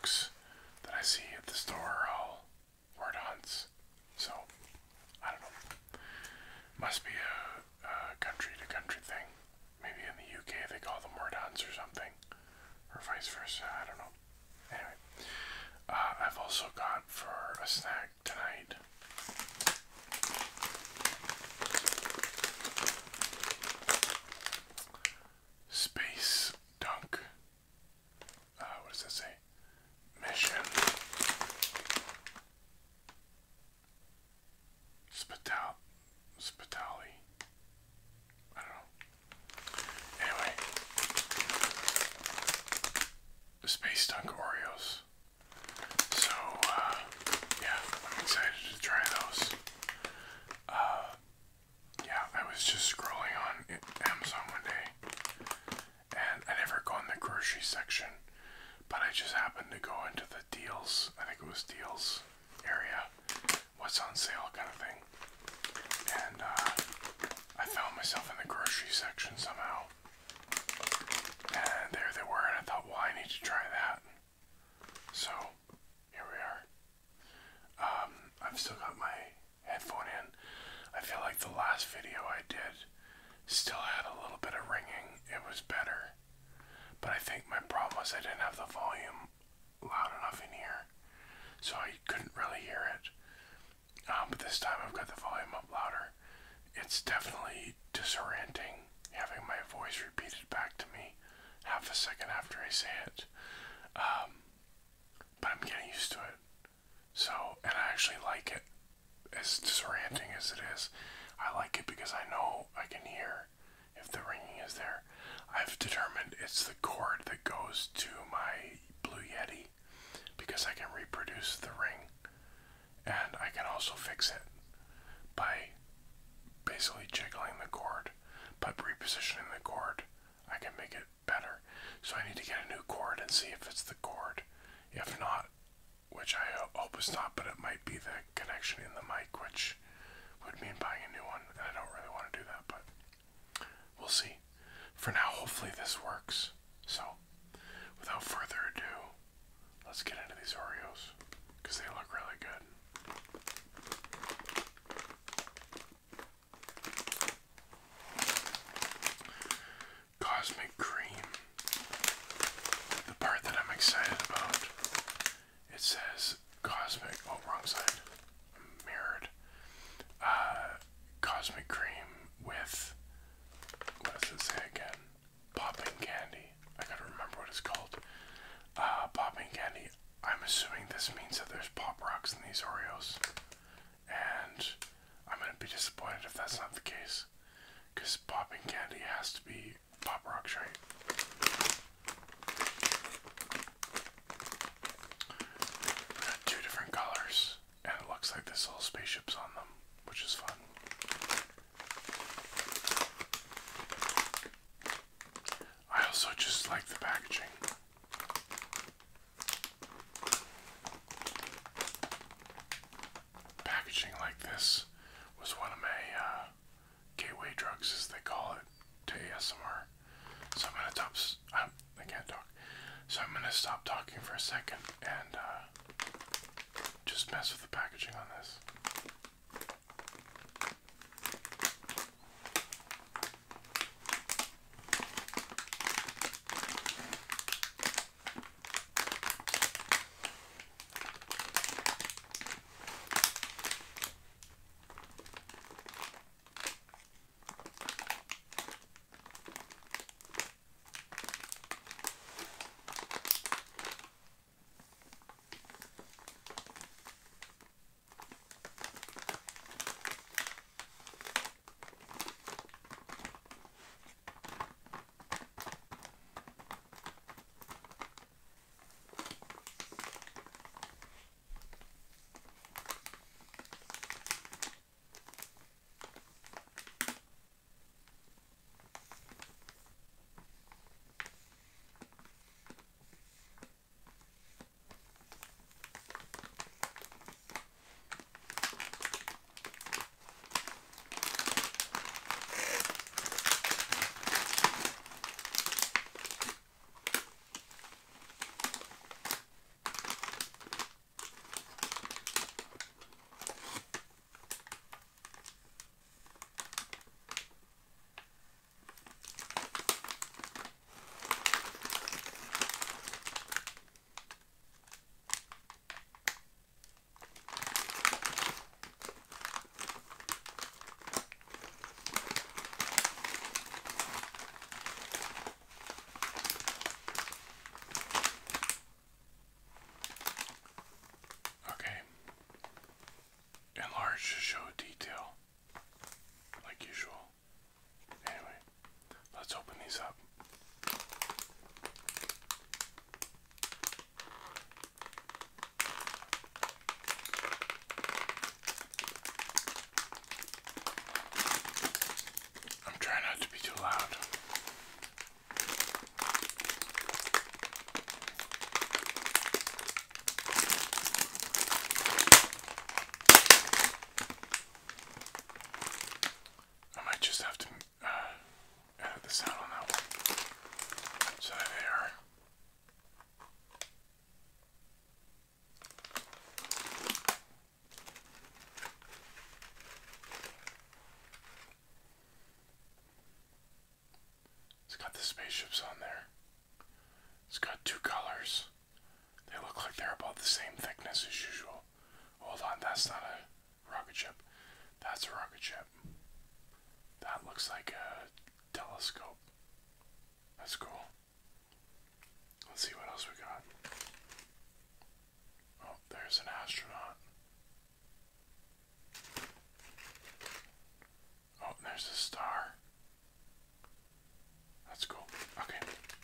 books that I see at the store are all word hunts. So, I don't know. Must be a country to country thing. Maybe in the UK they call them word hunts or something. Or vice versa, I don't know. Anyway, I've also got for a snack tonight Space Dunk. What does that say? Mission Spitali. I don't know. Anyway, Space Dunk Oreos. So, yeah, I'm excited to try those. Yeah, I was just scrolling on Amazon one day, and I never go in the grocery section, but I just happened to go into the deals, I think it was deals area, what's on sale kind of thing, and I found myself in the grocery section somehow, and there they were, and I thought, well, I need to try that. So, here we are. I've still got my headphone in. I feel like the last video I did still had a little bit of ringing. It was better. But I think my problem was I didn't have the volume loud enough in here, so I couldn't really hear it. But this time I've got the volume up louder. It's definitely disorienting having my voice repeated back to me half a second after I say it. But I'm getting used to it. So, and I actually like it. As disorienting as it is, I like it because I know I can hear if the ringing is there. I've determined it's the cord that goes to my Blue Yeti because I can reproduce the ring, and I can also fix it by basically jiggling the cord, but repositioning the cord I can make it better. So I need to get a new cord and see if it's the cord. If not, which I hope it's not, but it might be the connection in the mic, which would mean buying a new one, and I don't really want to do that, but we'll see. For now, hopefully this works. So, without further ado, let's get into these Oreos, because they look really good. Cosmic Cream. The part that I'm excited about, it says Cosmic, oh, wrong side, mirrored, Cosmic Cream with, what does it say again, popping candy. I gotta remember what it's called. Popping candy. I'm assuming this means that there's Pop Rocks in these Oreos, and I'm gonna be disappointed if that's not the case, because popping candy has to be Pop Rocks, right? We've got two different colors, and it looks like there's little spaceships on them, which is fun. I also just like the packaging. Packaging like this was one of my gateway drugs, as they call it, to ASMR. So I'm gonna I can't talk. So I'm gonna stop talking for a second and just mess with the packaging on this. looks like a telescope. That's cool. Let's see what else we got. Oh, there's an astronaut. Oh, there's a star. That's cool. Okay.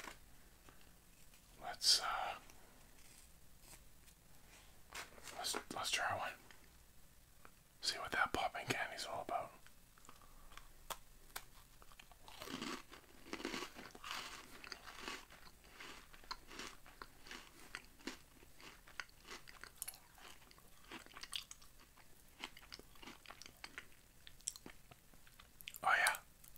Let's try one. See what that popping candy's all about. Oh yeah.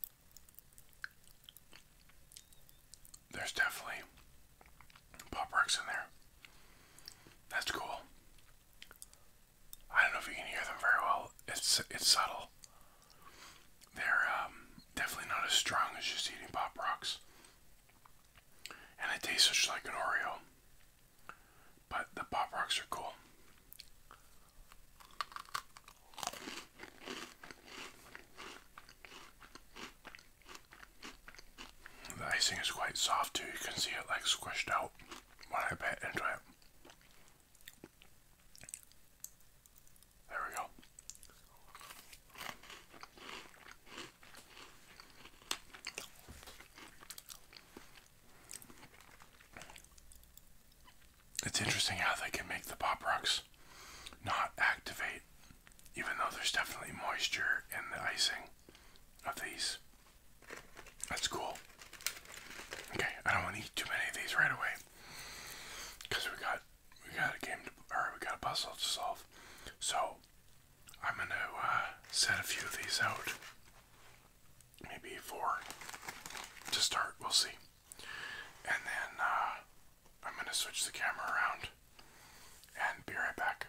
There's definitely Pop Rocks in there. That's cool. I don't know if you can hear them very well. It's subtle. They're definitely not as strong as just eating Pop Rocks. And it tastes just like an Oreo. But the Pop Rocks are cool. The icing is quite soft too. You can see it like squished out when I bit into it. There we go. It's interesting how they can make the Pop Rocks not activate, even though there's definitely moisture in the icing of these. That's cool. Okay, I don't want to eat too many of these right away, because we got a game to, or we got a puzzle to solve. So I'm gonna set a few of these out, maybe 4 to start. We'll see, and then I'm gonna switch the camera around and be right back.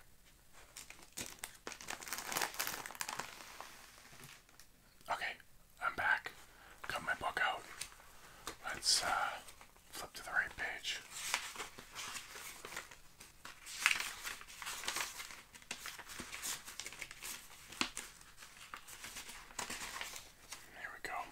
Okay, I'm back. Got my book out. Let's flip to the right page. Here we go.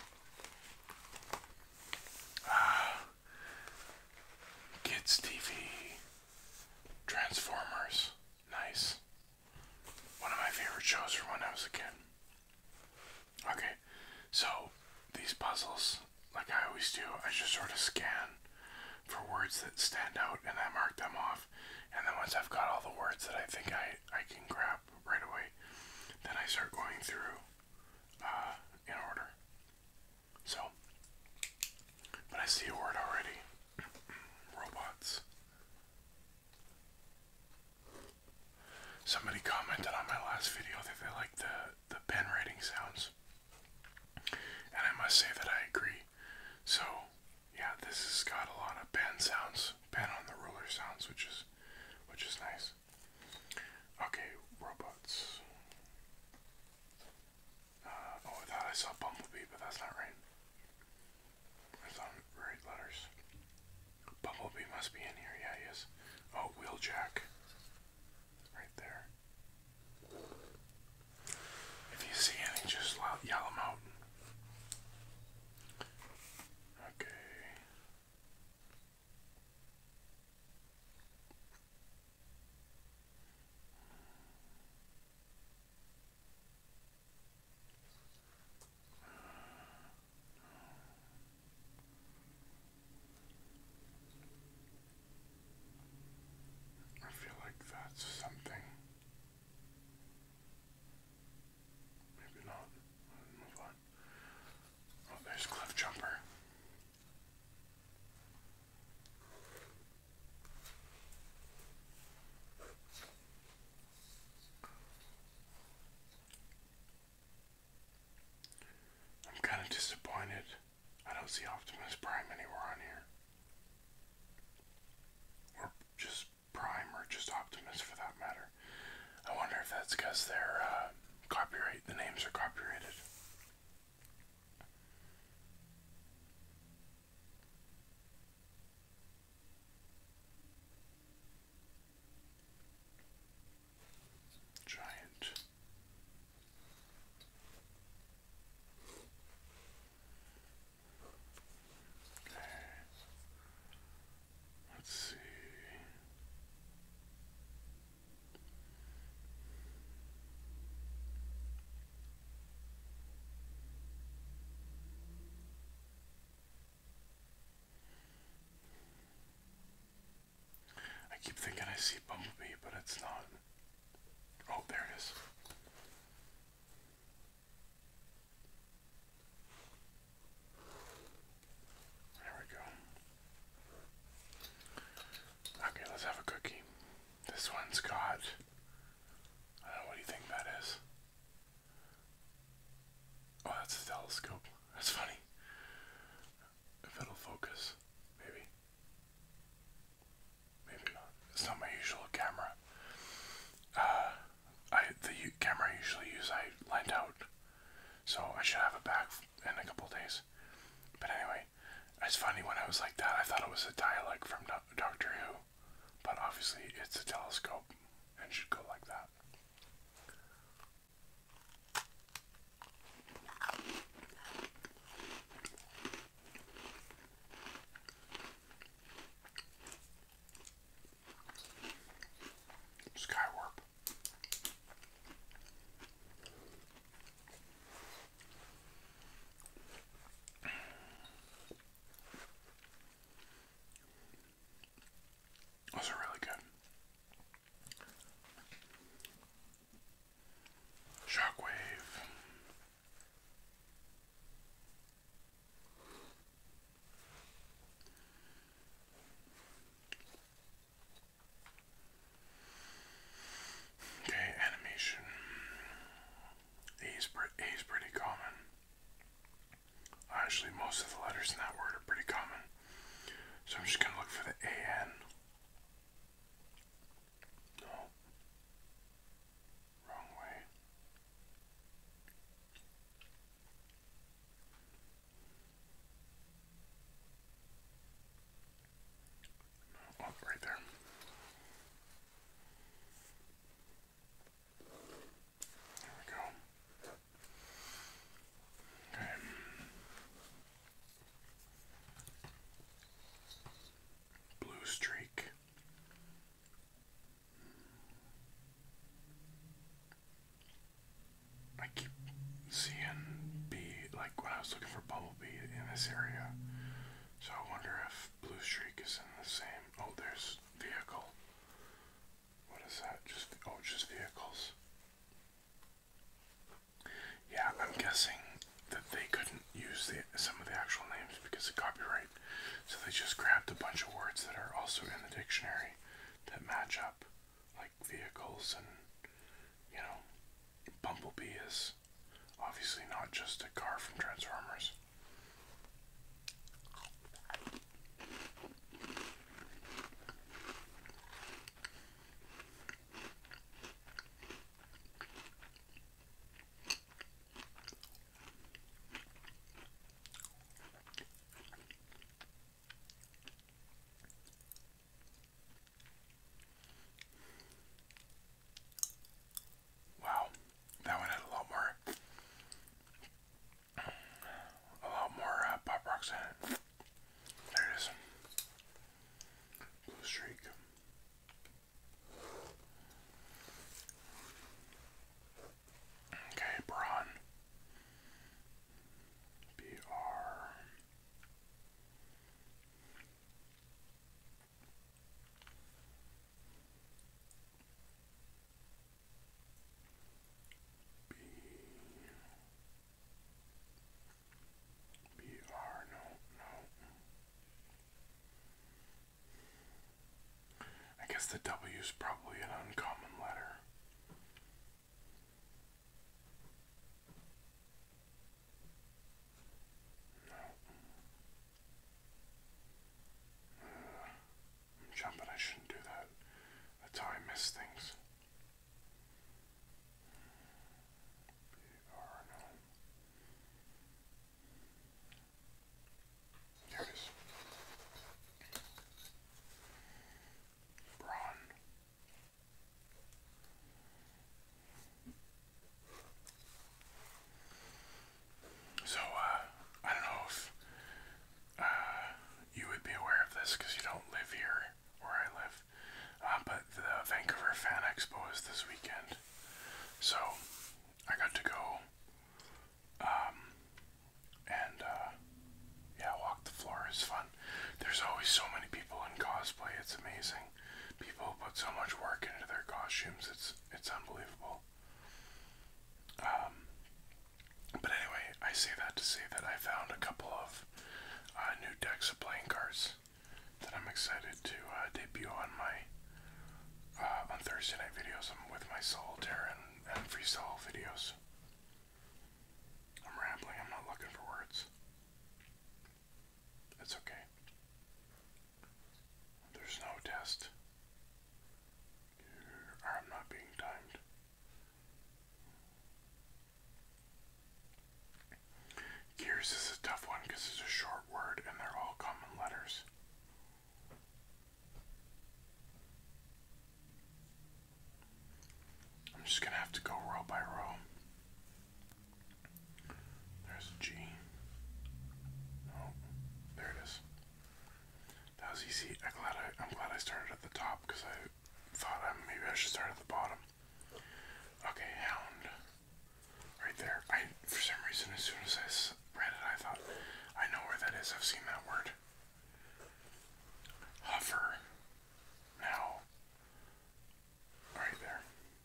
Kids TV. Transformers. Nice. One of my favorite shows from when I was a kid. Okay, so these puzzles, like I always do, I just sort of scan for words that stand out and I mark them off. And then once I've got all the words that I think I can grab right away, then I start going through in order. So, but I see a word already. Robots. Somebody commented on my last video that they liked the pen writing sounds. And I must say that I agree. So, yeah, this has got a lot of pen sounds, pen on the ruler sounds, which is nice. Okay, robots. Oh, I thought I saw Bumblebee, but that's not right. It's on the right letters. Bumblebee must be in here. Yeah, he is. Oh, Wheeljack. Right there. If you see any, just yell them out. Okay. I feel like that's something. Maybe not. Move on. Oh, there's Cliff Jumper. I'm kind of disappointed. I don't see Optimus Prime anywhere on here. Or just Prime, or just Optimus for that matter. I wonder if that's because they're the names are copyrighted. Giant. keep thinking I see Bumblebee, but it's not. Oh, there it is. There we go. Okay, let's have a cookie. This one's got, I don't know, what do you think that is? Oh, that's a telescope. That's funny. If it'll focus, maybe. Maybe not. It's not my usual camera. The camera I usually use I lent out, so I should have it back in a couple days. But anyway, it's funny, when I was like that, I thought it was a dialect from Doctor Who, but obviously it's a telescope and should go like that. Skywarp. Those are really good. Shockwave. Okay, animation. A's pretty common. Actually, most of the letters in that word are pretty common. So I'm just gonna look for the AN. No. Wrong way. No, oh, right there. There we go. Okay. Blue streak. I keep seeing B, like when I was looking for Bumblebee in this area. So I wonder if Blue Streak is in the same. Oh, there's vehicle. What is that? Just vehicles. Yeah, I'm guessing that they couldn't use some of the actual names because of copyright. So they just grabbed a bunch of words that are also in the dictionary that match up, like vehicles, and, you know, Bumblebee is obviously not just a car from Transformers. Wow, that one had a lot more Pop Rocks in it. There it is. Blue Streak. Okay, Brawn. BR. BR, no. I guess the W is probably an uncommon letter. No. I'm jumping, I shouldn't do that. That's how I miss things. BR, no. There it is. Brawn. put so much work into their costumes. It's unbelievable. But anyway, I say that to say that I found a couple of new decks of playing cards that I'm excited to debut on my on Thursday night videos. I'm with my solitaire and freestyle videos. I'm rambling. I'm not looking for words. It's okay. There's no test. I'm not being timed. Gears is a tough one because it's a short word and they're all common letters. I'm just gonna have to go row by row. There's a G. Oh, there it is. That was easy. I'm glad I started at the top because I thought maybe I should start at the bottom. Okay, hound. Right there. For some reason, as soon as I read it, I thought, I know where that is. I've seen that word. Hover. Now. Right there.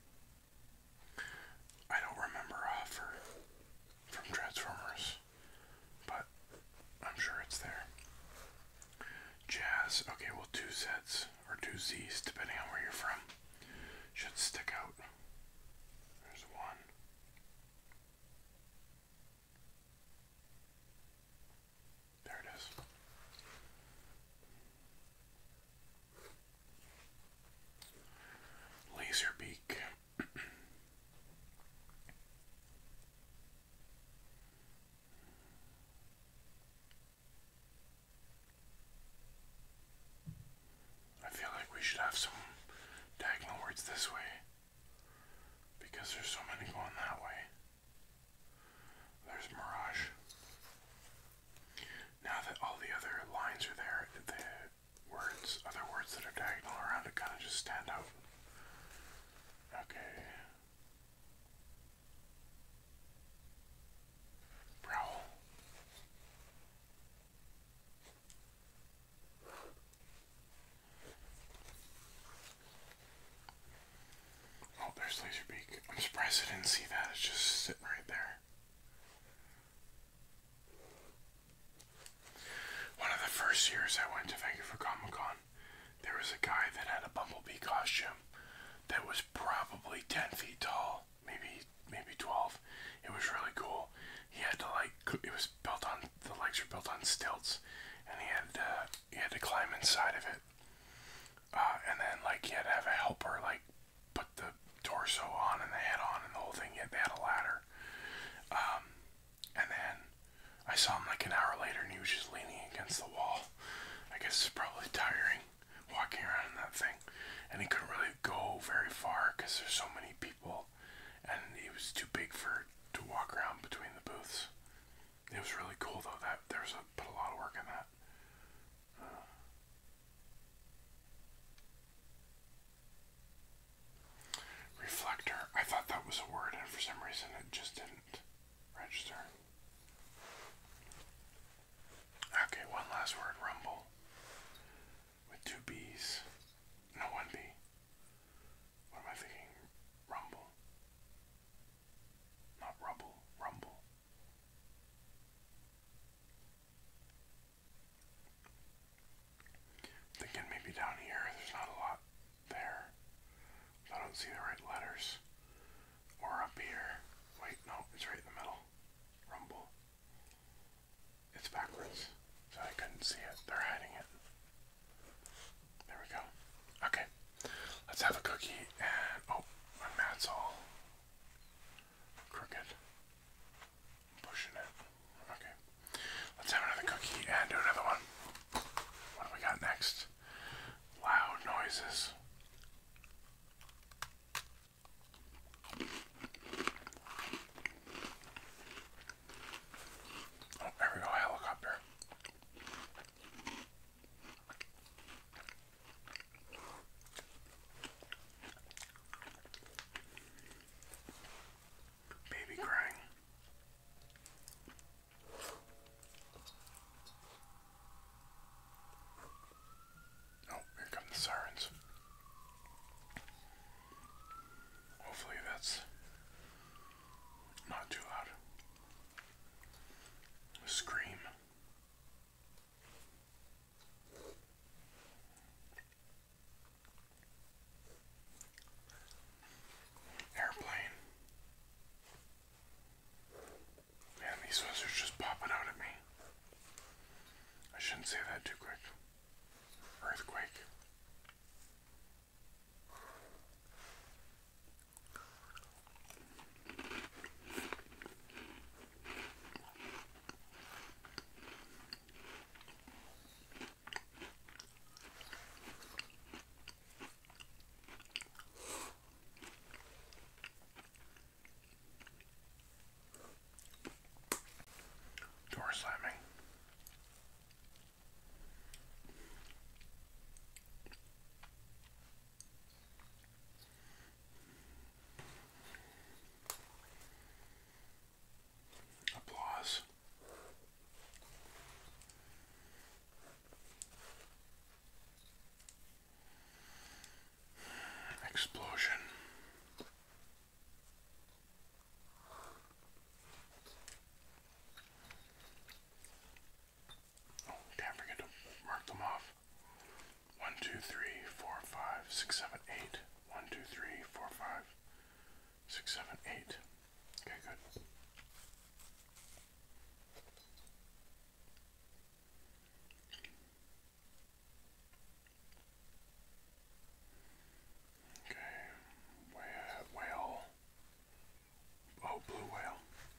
I don't remember Hover from Transformers, but I'm sure it's there. Jazz. Okay, well, 2 Z's or 2 Z's, depending on where you're from, should stick out. There's 1. There it is. Laserbeak. I feel like we should have some diagonal words this way because there's so many going that way. There's Mirage. Now that all the other lines are there, the other words that are diagonal around it kind of just stand out. Okay. Prowl. Oh, there's Laserbeak. I'm surprised I didn't see that. It's just sitting right there. One of the first years I went to Vancouver Comic Con, there was a guy that had a Bumblebee costume that was probably 10 feet tall, maybe 12. It was really cool. He had to it was built on, the legs were built on stilts, and he had to climb inside of it. And then he had to have a helper put the torso on and the head on and the whole thing. They had a ladder. And then I saw him an hour later and he was just leaning against the wall. I guess it's probably tiring walking around in that thing. And he couldn't really go very far because there's so many people, and he was too big to walk around between the booths. It was really cool though. That put a lot of work in that. Reflector. I thought that was a word, and for some reason it just didn't register. Okay, one last word. Rumble. With 2 B's. No, 1 B. What am I thinking? Rumble. Not rubble. Rumble. Thinking maybe down here. There's not a lot there. I don't see the right letters. Or up here. Wait, no, it's right in the middle. Rumble. It's backwards, so I couldn't see it. They're hiding it. There we go. Okay, let's have a cookie and, oh, my mat's all crooked. I'm pushing it. Okay, let's have another cookie and do another one. What do we got next? Loud noises. Oh, there we go, helicopter. Baby crying. Oh, here come the sirens. 3, 4, 5, 6, 7, 8. 1, 2, 3, 4, 5, 6, 7, 8. Okay, good. Okay, whale. Oh, blue whale.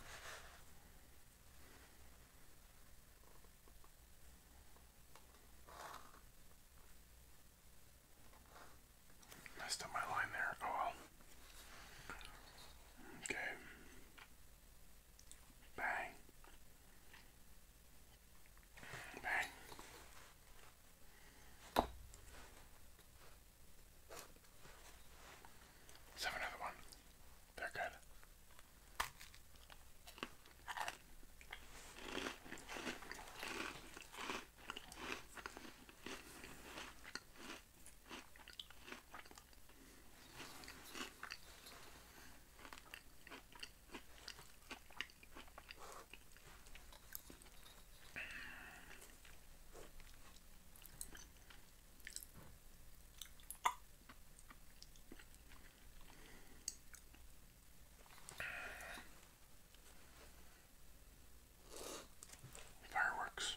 Messed up my line there. Oh well. Okay. Bang. Bang. 7 other one. They're good. Fireworks.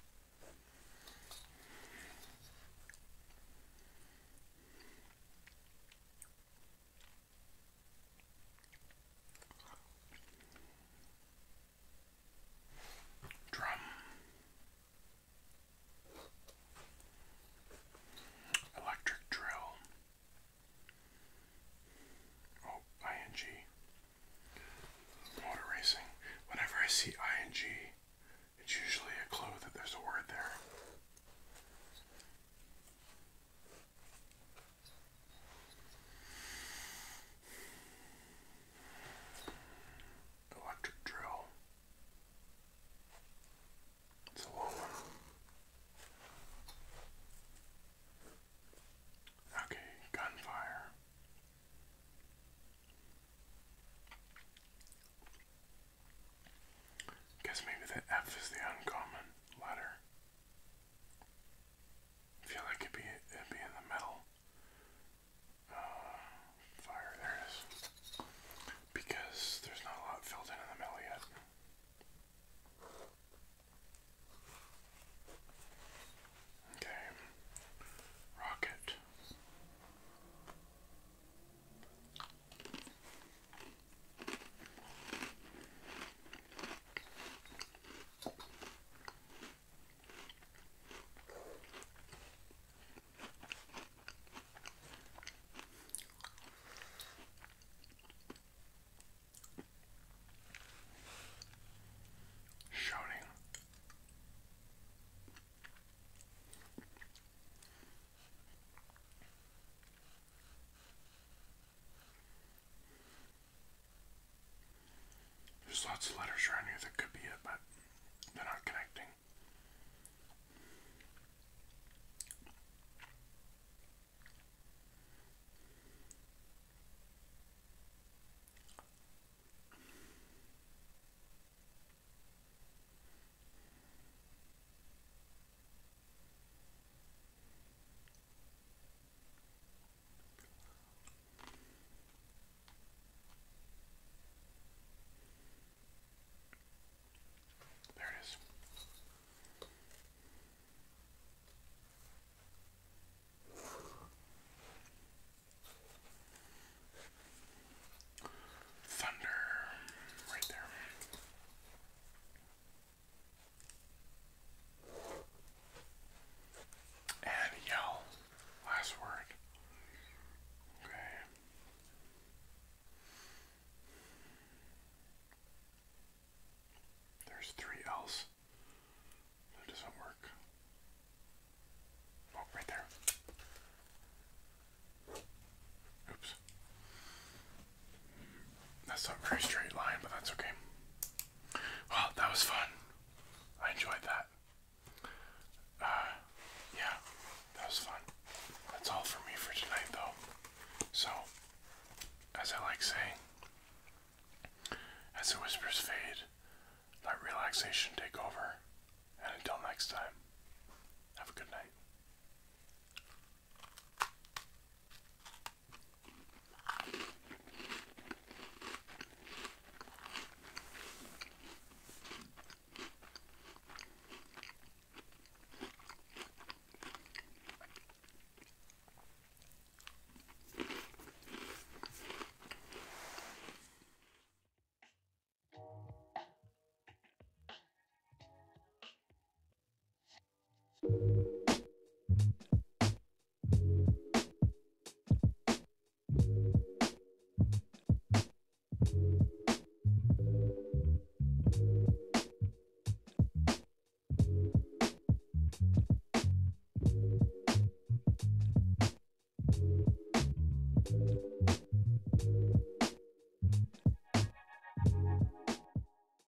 Drum. Electric drill. Oh, ing. Motor racing. Whenever I see ing, it's usually a clue that there's a word there. Electric drill. It's a long one. Okay, gunfire. Guess maybe the F is the uncommon letter. I feel like it'd be in the middle. Fire, there it is. Because there's not a lot filled in the middle yet. Okay. Rocket. Shouting. There's lots of letters around here that could be it, but they're not connecting. There it is. Thunder. Right there. And yell. Last word. Okay. There's 3 L's. That doesn't work. Oh, right there. Oops. That's not a very straight line, but that's okay. Well, that was fun. I enjoyed that. Yeah, that was fun. That's all for me for tonight, though. So, as I like saying, as the whispers fade, let relaxation take over. And until next time, have a good night.